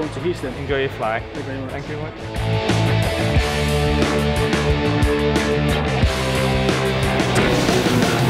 going to Houston. Enjoy your flight. Thank you very much. Thank you very much.